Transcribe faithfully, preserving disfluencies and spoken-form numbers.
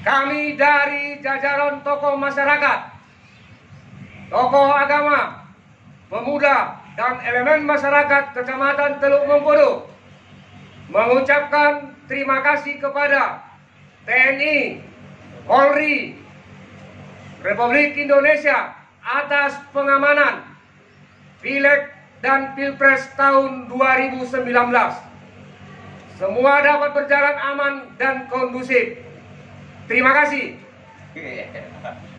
kami dari jajaran tokoh masyarakat, tokoh agama, pemuda, dan elemen masyarakat Kecamatan Teluk Mengkudu mengucapkan terima kasih kepada T N I, Polri, Republik Indonesia atas pengamanan Pileg dan Pilpres tahun dua ribu sembilan belas. Semua dapat berjalan aman dan kondusif. Terima kasih.